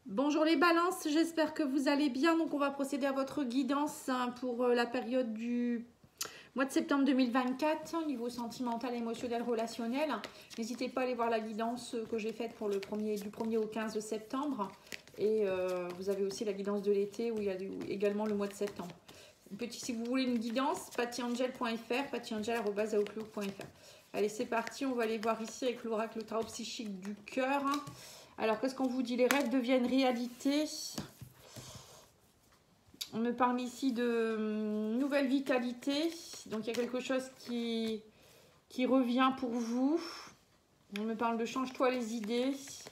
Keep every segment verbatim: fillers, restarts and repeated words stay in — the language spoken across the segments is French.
Bonjour les balances, j'espère que vous allez bien. Donc on va procéder à votre guidance hein, pour la période du mois de septembre deux mille vingt-quatre au niveau sentimental, émotionnel, relationnel. N'hésitez pas à aller voir la guidance que j'ai faite pour le premier, du premier au quinze de septembre. Et euh, vous avez aussi la guidance de l'été où il y a également le mois de septembre. Petit, si vous voulez une guidance, pattyangel point f r, pattyangel arobase outlook point f r. Allez, c'est parti, on va aller voir ici avec l'oracle tarot psychique du cœur. Alors, qu'est-ce qu'on vous dit? Les rêves deviennent réalité. On me parle ici de hum, nouvelle vitalité. Donc, il y a quelque chose qui, qui revient pour vous. On me parle de change-toi les idées.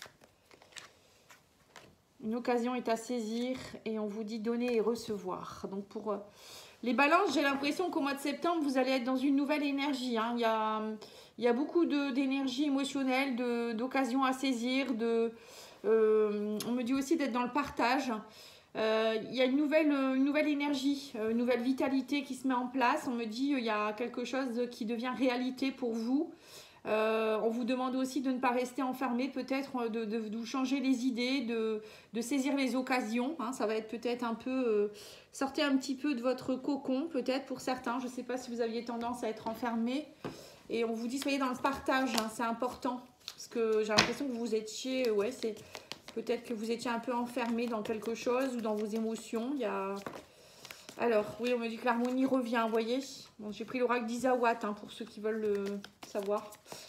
Une occasion est à saisir et on vous dit donner et recevoir. Donc, pour euh, les balances, j'ai l'impression qu'au mois de septembre, vous allez être dans une nouvelle énergie. Hein. Il y a... Il y a beaucoup d'énergie émotionnelle, d'occasions à saisir. De, euh, on me dit aussi d'être dans le partage. Euh, il y a une nouvelle, une nouvelle énergie, une nouvelle vitalité qui se met en place. On me dit qu'il y a quelque chose qui devient réalité pour vous. Euh, on vous demande aussi de ne pas rester enfermé, peut-être de, de, de vous changer les idées, de, de saisir les occasions. Hein, ça va être peut-être un peu... Euh, sortez un petit peu de votre cocon, peut-être pour certains. Je ne sais pas si vous aviez tendance à être enfermé. Et on vous dit, soyez dans le partage, hein, c'est important. Parce que j'ai l'impression que vous étiez, ouais, c'est peut-être que vous étiez un peu enfermé dans quelque chose ou dans vos émotions. Il y a... Alors, oui, on me dit que l'harmonie revient, vous voyez. Bon, j'ai pris l'oracle d'Isawat, hein, pour ceux qui veulent le savoir.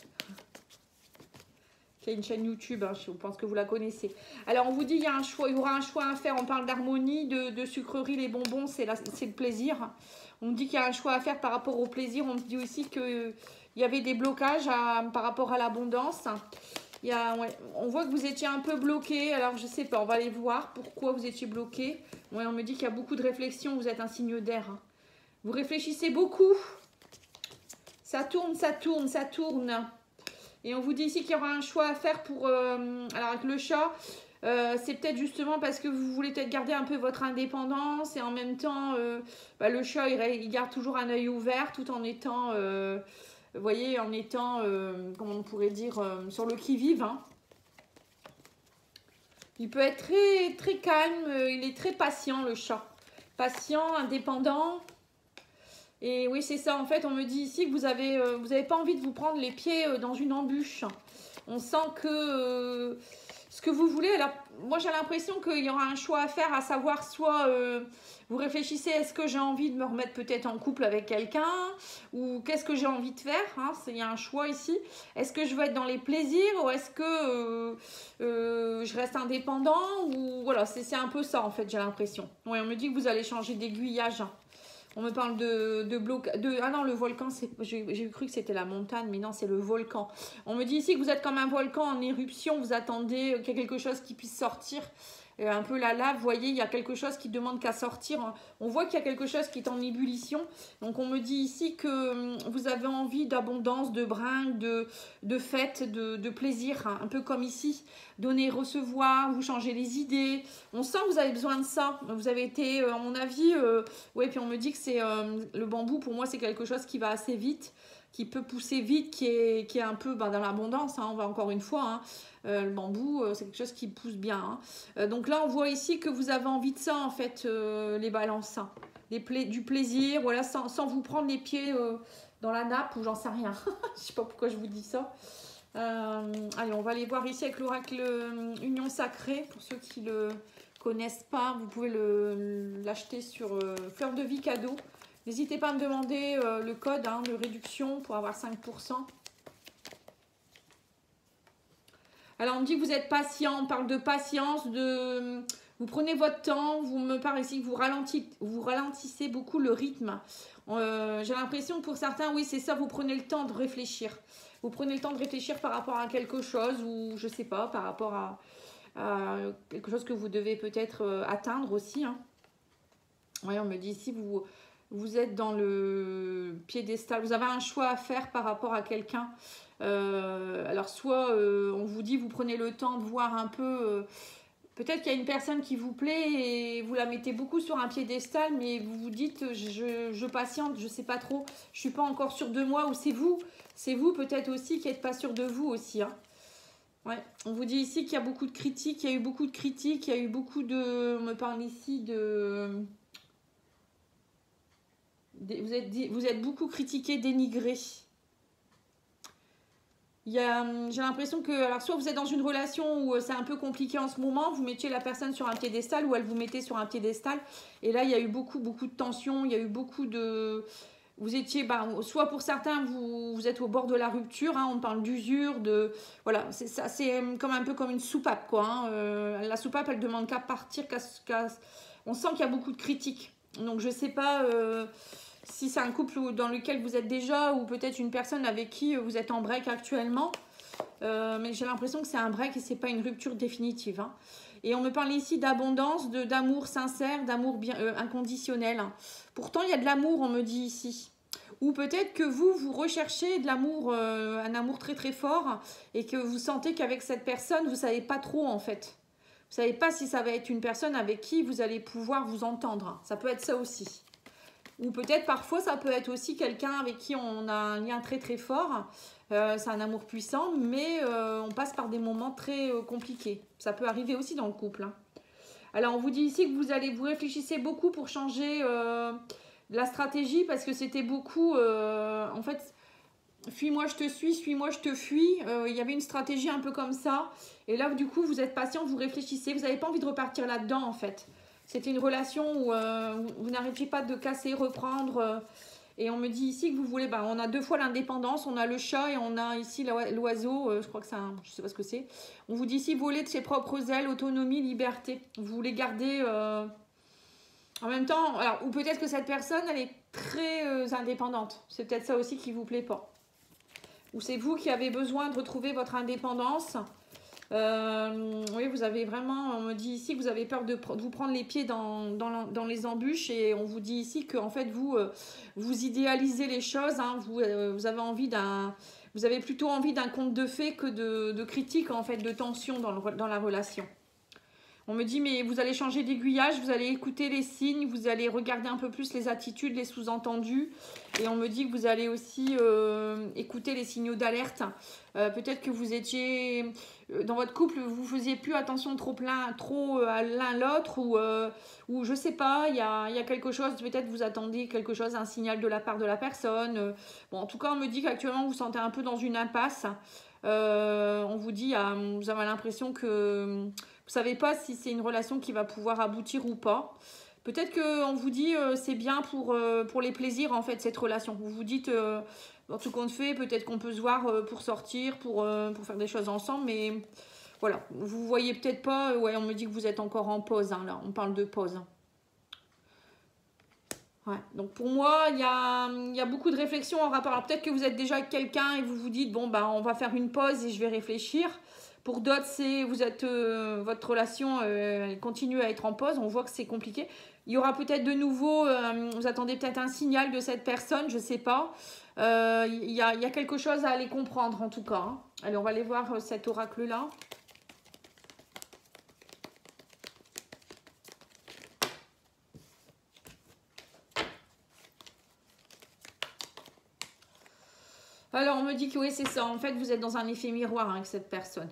Il y a une chaîne YouTube, hein, je pense que vous la connaissez. Alors, on vous dit, il y a un choix, il y aura un choix à faire. On parle d'harmonie, de, de sucreries, les bonbons, c'est le plaisir. On me dit qu'il y a un choix à faire par rapport au plaisir. On me dit aussi que... Il y avait des blocages à, par rapport à l'abondance. Il y a, ouais, on voit que vous étiez un peu bloqué. Alors, je ne sais pas, on va aller voir pourquoi vous étiez bloqué. Ouais, on me dit qu'il y a beaucoup de réflexion. Vous êtes un signe d'air. Hein. Vous réfléchissez beaucoup. Ça tourne, ça tourne, ça tourne. Et on vous dit ici qu'il y aura un choix à faire pour... Euh, alors, avec le chat, euh, c'est peut-être justement parce que vous voulez peut-être garder un peu votre indépendance. Et en même temps, euh, bah, le chat, il, il garde toujours un œil ouvert tout en étant... Euh, Vous voyez, en étant, euh, comment on pourrait dire, euh, sur le qui-vive. Hein. Il peut être très, très calme, euh, il est très patient, le chat. Patient, indépendant. Et oui, c'est ça, en fait, on me dit ici que vous avez, euh, vous n'avez pas envie de vous prendre les pieds euh, dans une embûche. On sent que euh, ce que vous voulez, alors, moi j'ai l'impression qu'il y aura un choix à faire, à savoir soit... Euh, vous réfléchissez, est-ce que j'ai envie de me remettre peut-être en couple avec quelqu'un? Ou qu'est-ce que j'ai envie de faire hein? Il y a un choix ici. Est-ce que je veux être dans les plaisirs? Ou est-ce que euh, euh, je reste indépendant? Ou voilà, c'est un peu ça en fait, j'ai l'impression. Oui, on me dit que vous allez changer d'aiguillage. On me parle de, de bloc... De, ah non, le volcan, j'ai cru que c'était la montagne, mais non, c'est le volcan. On me dit ici que vous êtes comme un volcan en éruption. Vous attendez qu'il y ait quelque chose qui puisse sortir. Euh, un peu la lave, vous voyez, il y a quelque chose qui demande qu'à sortir. On voit qu'il y a quelque chose qui est en ébullition. Donc on me dit ici que vous avez envie d'abondance, de brinques, de, de fêtes, de, de plaisir, hein, un peu comme ici. Donner, recevoir, vous changez les idées. On sent que vous avez besoin de ça. Vous avez été, euh, à mon avis, euh, ouais, puis on me dit que c'est euh, le bambou, pour moi, c'est quelque chose qui va assez vite, qui peut pousser vite, qui est, qui est un peu ben, dans l'abondance, hein, on va encore une fois, hein. euh, le bambou, euh, c'est quelque chose qui pousse bien. Hein. Euh, donc là, on voit ici que vous avez envie de ça, en fait, euh, les balances, hein. Des pla du plaisir, voilà, sans, sans vous prendre les pieds euh, dans la nappe, ou j'en sais rien. Je sais pas pourquoi je vous dis ça. Euh, allez, on va aller voir ici avec l'oracle euh, Union Sacrée, pour ceux qui le connaissent pas, vous pouvez l'acheter sur euh, Fleur de Vie cadeau. N'hésitez pas à me demander euh, le code hein, de réduction pour avoir cinq pour cent. Alors, on me dit que vous êtes patient. On parle de patience, de... Vous prenez votre temps. Vous me parlez ici que vous ralentissez, vous ralentissez beaucoup le rythme. Euh, J'ai l'impression que pour certains, oui, c'est ça. Vous prenez le temps de réfléchir. Vous prenez le temps de réfléchir par rapport à quelque chose ou, je sais pas, par rapport à, à quelque chose que vous devez peut-être euh, atteindre aussi. Hein. Oui, on me dit ici, vous... Vous êtes dans le piédestal, vous avez un choix à faire par rapport à quelqu'un. Euh, alors soit euh, on vous dit, vous prenez le temps de voir un peu, euh, peut-être qu'il y a une personne qui vous plaît et vous la mettez beaucoup sur un piédestal, mais vous vous dites, je, je patiente, je ne sais pas trop, je ne suis pas encore sûre de moi, ou c'est vous, c'est vous peut-être aussi qui n'êtes pas sûr de vous aussi. Hein. Ouais, on vous dit ici qu'il y a beaucoup de critiques, il y a eu beaucoup de critiques, il y a eu beaucoup de... On me parle ici de... Vous êtes, vous êtes beaucoup critiqué, dénigré. J'ai l'impression que, alors soit vous êtes dans une relation où c'est un peu compliqué en ce moment, vous mettiez la personne sur un piédestal ou elle vous mettait sur un piédestal. Et là, il y a eu beaucoup, beaucoup de tensions, il y a eu beaucoup de... Vous étiez, bah, soit pour certains, vous, vous êtes au bord de la rupture, hein, on parle d'usure, de... Voilà, c'est ça, c'est comme un peu comme une soupape, quoi. Hein. Euh, la soupape, elle demande qu'à partir, qu'à... qu'à... On sent qu'il y a beaucoup de critiques. Donc, je sais pas... Euh... Si c'est un couple dans lequel vous êtes déjà ou peut-être une personne avec qui vous êtes en break actuellement. Euh, mais j'ai l'impression que c'est un break et c'est pas une rupture définitive. Hein. Et on me parle ici d'abondance, d'amour sincère, d'amour bien euh, inconditionnel. Pourtant, il y a de l'amour, on me dit ici. Ou peut-être que vous, vous recherchez de l'amour, euh, un amour très très fort et que vous sentez qu'avec cette personne, vous ne savez pas trop en fait. Vous ne savez pas si ça va être une personne avec qui vous allez pouvoir vous entendre. Ça peut être ça aussi. Ou peut-être parfois ça peut être aussi quelqu'un avec qui on a un lien très très fort, euh, c'est un amour puissant, mais euh, on passe par des moments très euh, compliqués. Ça peut arriver aussi dans le couple. Hein. Alors on vous dit ici que vous allez vous réfléchissez beaucoup pour changer euh, la stratégie parce que c'était beaucoup, euh, en fait, fuis-moi je te suis, suis-moi je te fuis. Euh, il y avait une stratégie un peu comme ça. Et là du coup vous êtes patient, vous réfléchissez, vous n'avez pas envie de repartir là-dedans en fait. C'était une relation où euh, vous n'arrêtiez pas de casser, reprendre. Euh, et on me dit ici que vous voulez... Bah, on a deux fois l'indépendance. On a le chat et on a ici l'oiseau. Euh, je crois que c'est un... Je ne sais pas ce que c'est. On vous dit ici voler de ses propres ailes, autonomie, liberté. Vous voulez garder... Euh, en même temps... Alors, ou peut-être que cette personne, elle est très euh, indépendante. C'est peut-être ça aussi qui ne vous plaît pas. Ou c'est vous qui avez besoin de retrouver votre indépendance. Euh, oui, vous avez vraiment, on me dit ici que vous avez peur de, de vous prendre les pieds dans, dans, dans les embûches et on vous dit ici que en fait vous, euh, vous idéalisez les choses, hein, vous, euh, vous avez envie d'un, vous avez plutôt envie d'un conte de fées que de, de critiques en fait, de tension dans, le, dans la relation. On me dit mais vous allez changer d'aiguillage, vous allez écouter les signes, vous allez regarder un peu plus les attitudes, les sous-entendus. Et on me dit que vous allez aussi euh, écouter les signaux d'alerte. Euh, Peut-être que vous étiez, dans votre couple, vous faisiez plus attention trop plein, trop à l'un l'autre. Ou, euh, ou je sais pas, il y a, y a quelque chose, peut-être vous attendez quelque chose, un signal de la part de la personne. Bon, en tout cas, on me dit qu'actuellement vous vous sentez un peu dans une impasse. Euh, on vous dit, ah, vous avez l'impression que... Vous ne savez pas si c'est une relation qui va pouvoir aboutir ou pas. Peut-être qu'on vous dit euh, c'est bien pour, euh, pour les plaisirs en fait cette relation. Vous vous dites, euh, en tout compte fait, peut-être qu'on peut se voir euh, pour sortir, pour, euh, pour faire des choses ensemble. Mais voilà, vous voyez peut-être pas. Ouais, on me dit que vous êtes encore en pause. Hein, là, on parle de pause. Ouais. Donc pour moi, il y a, y a beaucoup de réflexions en rapport. Alors peut-être que vous êtes déjà avec quelqu'un et vous vous dites, bon, bah, on va faire une pause et je vais réfléchir. Pour d'autres, c'est vous êtes euh, votre relation euh, elle continue à être en pause. On voit que c'est compliqué. Il y aura peut-être de nouveau, euh, vous attendez peut-être un signal de cette personne, je ne sais pas. Euh, il, y a, il y a quelque chose à aller comprendre en tout cas. Hein. Allez, on va aller voir euh, cet oracle-là. Alors, on me dit que oui, c'est ça. En fait, vous êtes dans un effet miroir hein, avec cette personne.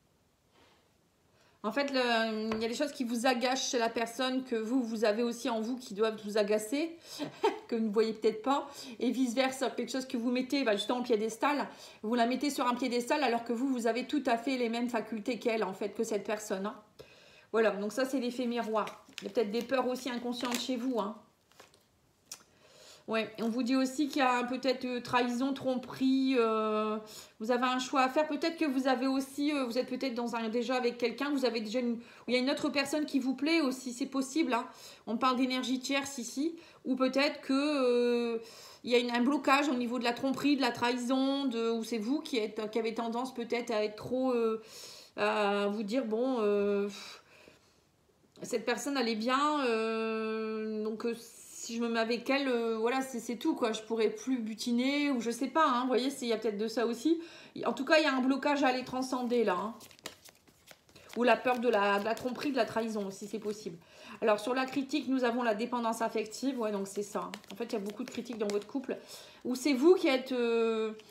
En fait, le, il y a des choses qui vous agacent chez la personne que vous, vous avez aussi en vous qui doivent vous agacer, que vous ne voyez peut-être pas. Et vice-versa, quelque chose que vous mettez bah, justement au piédestal, vous la mettez sur un piédestal alors que vous, vous avez tout à fait les mêmes facultés qu'elle, en fait, que cette personne. Hein. Voilà, donc ça, c'est l'effet miroir. Il y a peut-être des peurs aussi inconscientes chez vous, hein. Ouais, on vous dit aussi qu'il y a peut-être euh, trahison, tromperie, euh, vous avez un choix à faire. Peut-être que vous avez aussi, euh, vous êtes peut-être dans un déjà avec quelqu'un, vous avez déjà une, il y a une autre personne qui vous plaît aussi, c'est possible. Hein. On parle d'énergie tierce ici, ou peut-être que euh, il y a une, un blocage au niveau de la tromperie, de la trahison, de, ou c'est vous qui, êtes, qui avez tendance peut-être à être trop, euh, à vous dire bon, euh, cette personne elle est bien, euh, donc euh, si je me mets avec elle, euh, voilà, c'est tout, quoi. Je pourrais plus butiner, ou je sais pas, hein. Vous voyez, il y a peut-être de ça aussi. En tout cas, il y a un blocage à aller transcender, là. Hein. Ou la peur de la, de la tromperie, de la trahison, si c'est possible. Alors, sur la critique, nous avons la dépendance affective. Ouais, donc c'est ça. En fait, il y a beaucoup de critiques dans votre couple. Ou c'est vous qui êtes... Euh,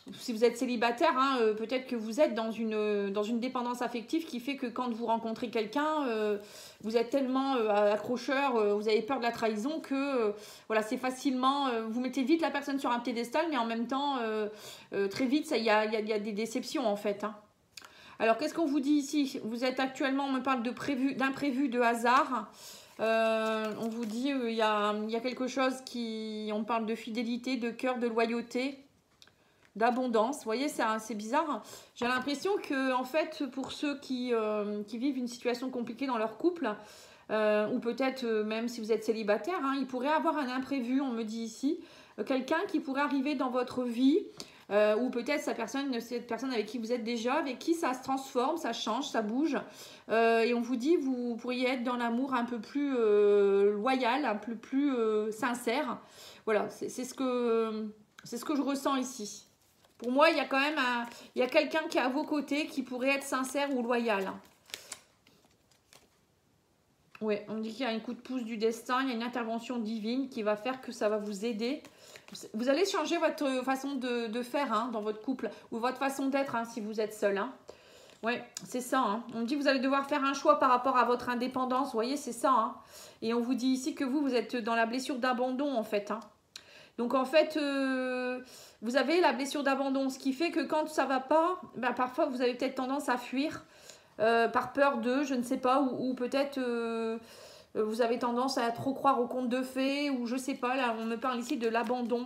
si vous êtes célibataire, hein, euh, peut-être que vous êtes dans une, dans une dépendance affective qui fait que quand vous rencontrez quelqu'un, euh, vous êtes tellement euh, accrocheur, euh, vous avez peur de la trahison que euh, voilà, c'est facilement, euh, vous mettez vite la personne sur un piédestal, mais en même temps, euh, euh, très vite, il y a, y, a, y a des déceptions en fait. Hein. Alors, qu'est-ce qu'on vous dit ici? Vous êtes actuellement, on me parle de prévu, d'imprévu, de hasard. Euh, on vous dit, il euh, y, a, y a quelque chose qui, on parle de fidélité, de cœur, de loyauté, d'abondance. Vous voyez, c'est bizarre. J'ai l'impression que, en fait, pour ceux qui, euh, qui vivent une situation compliquée dans leur couple, euh, ou peut-être euh, même si vous êtes célibataire, hein, il pourrait avoir un imprévu, on me dit ici, euh, quelqu'un qui pourrait arriver dans votre vie, euh, ou peut-être cette personne, cette personne avec qui vous êtes déjà, avec qui ça se transforme, ça change, ça bouge, euh, et on vous dit, vous pourriez être dans l'amour un peu plus euh, loyal, un peu plus euh, sincère. Voilà, c'est ce que, c'est ce que je ressens ici. Pour moi, il y a quand même un, il y a quelqu'un qui est à vos côtés qui pourrait être sincère ou loyal. Oui, on dit qu'il y a un coup de pouce du destin, il y a une intervention divine qui va faire que ça va vous aider. Vous allez changer votre façon de, de faire hein, dans votre couple ou votre façon d'être hein, si vous êtes seul. Hein. Oui, c'est ça. Hein. On dit que vous allez devoir faire un choix par rapport à votre indépendance. Vous voyez, c'est ça. Hein. Et on vous dit ici que vous, vous êtes dans la blessure d'abandon en fait. Hein. Donc en fait, euh, vous avez la blessure d'abandon, ce qui fait que quand ça va pas, ben, parfois vous avez peut-être tendance à fuir euh, par peur de, je ne sais pas, ou, ou peut-être euh, vous avez tendance à trop croire aux contes de fées, ou je sais pas, là on me parle ici de l'abandon.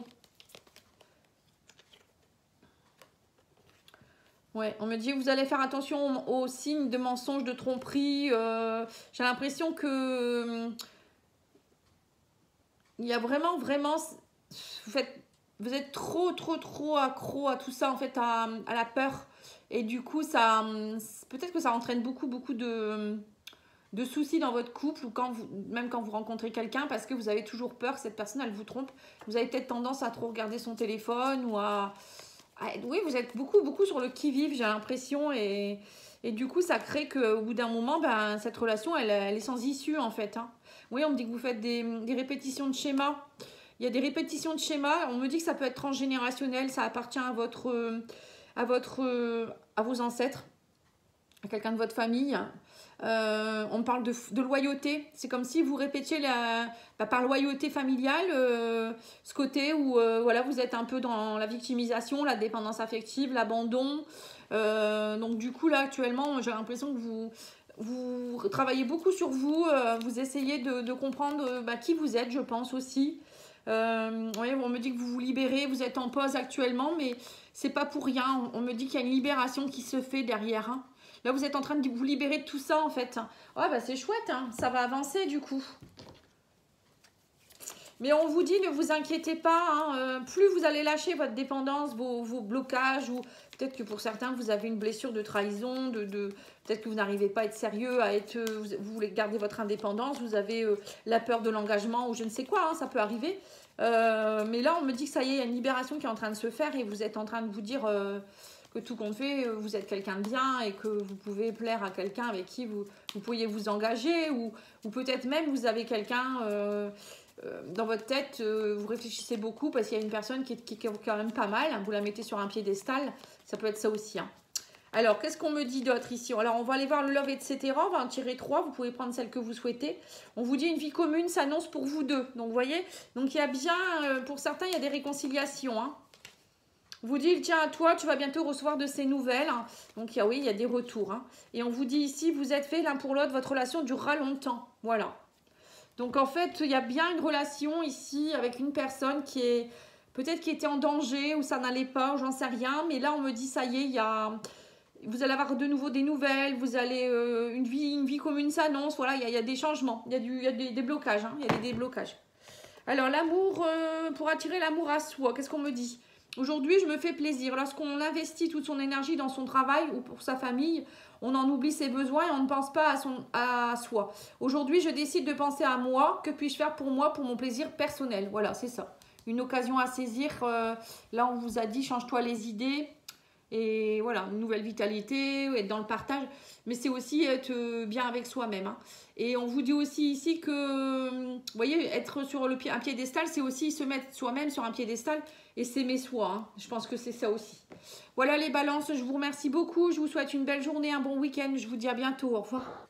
Ouais, on me dit que vous allez faire attention aux, aux signes de mensonges, de tromperie. Euh, J'ai l'impression que euh, il y a vraiment, vraiment... Vous, faites, vous êtes trop, trop, trop accro à tout ça, en fait, à, à la peur. Et du coup, ça, peut-être que ça entraîne beaucoup, beaucoup de, de soucis dans votre couple, ou quand vous, même quand vous rencontrez quelqu'un, parce que vous avez toujours peur que cette personne, elle vous trompe. Vous avez peut-être tendance à trop regarder son téléphone, ou à... à oui, vous êtes beaucoup, beaucoup sur le qui-vive, j'ai l'impression, et, et du coup, ça crée qu'au bout d'un moment, ben, cette relation, elle, elle est sans issue, en fait. Hein. Oui, on me dit que vous faites des, des répétitions de schémas. Il y a des répétitions de schémas. On me dit que ça peut être transgénérationnel. Ça appartient à votre, à votre, à vos ancêtres, à quelqu'un de votre famille. Euh, on parle de, de loyauté. C'est comme si vous répétiez la, bah, par loyauté familiale euh, ce côté où euh, voilà, vous êtes un peu dans la victimisation, la dépendance affective, l'abandon. Euh, donc du coup là actuellement, j'ai l'impression que vous vous travaillez beaucoup sur vous. Euh, vous essayez de, de comprendre bah, qui vous êtes, je pense aussi. Euh, ouais, on me dit que vous vous libérez, vous êtes en pause actuellement, mais c'est pas pour rien. On me dit qu'il y a une libération qui se fait derrière. Hein. Là, vous êtes en train de vous libérer de tout ça, en fait. Ouais, bah c'est chouette, hein. Ça va avancer, du coup. Mais on vous dit, ne vous inquiétez pas. Hein. Euh, plus vous allez lâcher votre dépendance, vos, vos blocages, ou peut-être que pour certains, vous avez une blessure de trahison, de, de peut-être que vous n'arrivez pas à être sérieux, à être, vous, vous voulez garder votre indépendance, vous avez euh, la peur de l'engagement, ou je ne sais quoi, hein, ça peut arriver. Euh, mais là, on me dit que ça y est, il y a une libération qui est en train de se faire, et vous êtes en train de vous dire... Euh, que tout compte fait, vous êtes quelqu'un de bien et que vous pouvez plaire à quelqu'un avec qui vous, vous pourriez vous engager, ou, ou peut-être même vous avez quelqu'un euh, euh, dans votre tête, euh, vous réfléchissez beaucoup parce qu'il y a une personne qui est, qui, qui est quand même pas mal, hein, vous la mettez sur un piédestal, ça peut être ça aussi. Hein. Alors, qu'est-ce qu'on me dit d'autre ici? Alors, on va aller voir le love, et cetera. On va en tirer trois, vous pouvez prendre celle que vous souhaitez. On vous dit une vie commune s'annonce pour vous deux. Donc, vous voyez, donc il y a bien, euh, pour certains, il y a des réconciliations, hein. Vous dit, tiens, à toi, tu vas bientôt recevoir de ces nouvelles. Hein. Donc, il y a, oui, il y a des retours. Hein. Et on vous dit ici, vous êtes fait l'un pour l'autre, votre relation durera longtemps. Voilà. Donc, en fait, il y a bien une relation ici avec une personne qui est, peut-être qui était en danger, ou ça n'allait pas, ou j'en sais rien. Mais là, on me dit, ça y est, il y a, vous allez avoir de nouveau des nouvelles, vous allez, euh, une vie, une vie commune s'annonce. Voilà, il y, a, il y a des changements, il y a, du, il y a des, des blocages. Hein. Il y a des déblocages. Alors, l'amour, euh, pour attirer l'amour à soi, qu'est-ce qu'on me dit ? Aujourd'hui, je me fais plaisir. Lorsqu'on investit toute son énergie dans son travail ou pour sa famille, on en oublie ses besoins et on ne pense pas à, son, à soi. Aujourd'hui, je décide de penser à moi. Que puis-je faire pour moi, pour mon plaisir personnel? Voilà, c'est ça. Une occasion à saisir. Euh, là, on vous a dit, change-toi les idées. Et voilà, une nouvelle vitalité, être dans le partage. Mais c'est aussi être bien avec soi-même. Hein. Et on vous dit aussi ici que, vous voyez, être sur le pied, un piédestal, c'est aussi se mettre soi-même sur un piédestal et s'aimer soi. Hein. Je pense que c'est ça aussi. Voilà les balances, je vous remercie beaucoup. Je vous souhaite une belle journée, un bon week-end. Je vous dis à bientôt. Au revoir.